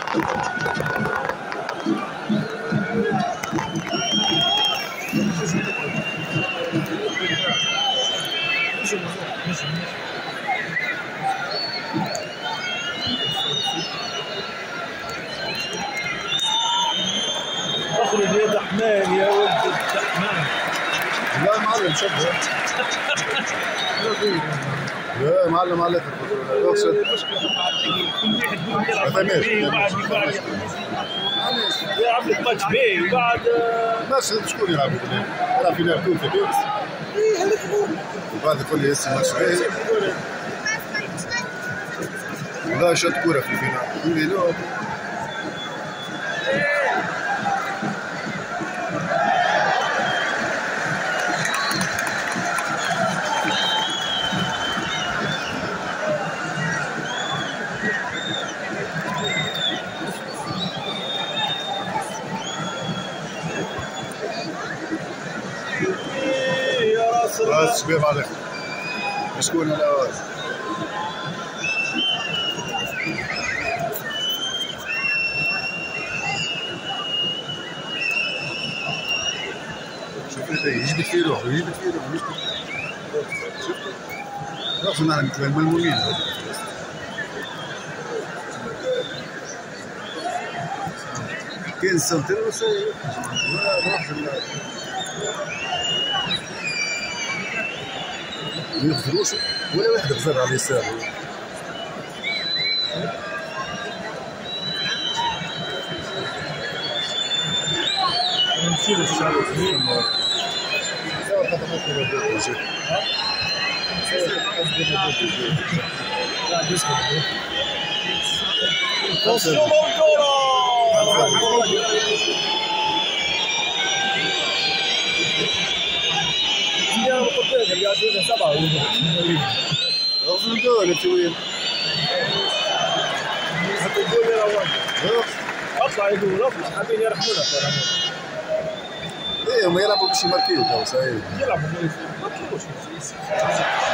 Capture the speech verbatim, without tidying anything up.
اخرج يا دحمان يا ولد الدحمان. لا معلم شبه. يا معلم عليك اقصد المشكله مع الثقيل كل واحد يقول يلعب بيه وبعد وبعد يا عم الماتش بيه وبعد ماشي شكون يلعب بالليل؟ يلعب في لاعب في بيت وبعد يقول لي هسه ماتش بيه والله شاد كوره في الفينال يقول لي لا راس شباب عليك شكون الاول؟ شوف يجبد فيه روح يجبد فيه روح شفتوا؟ راسه نحن مثل الملمومين كاين سنتين بس ما راحش ما يغفروش ولا واحد غزر على اليسار نمشي للشعب غزر الجول انت وين؟ حتى الجول الاول اطلع يقول اطلع حابين يرحمونا. ايه هم يلعبوا باش يماركيو تو صحيح يلعبوا ما يرحموش.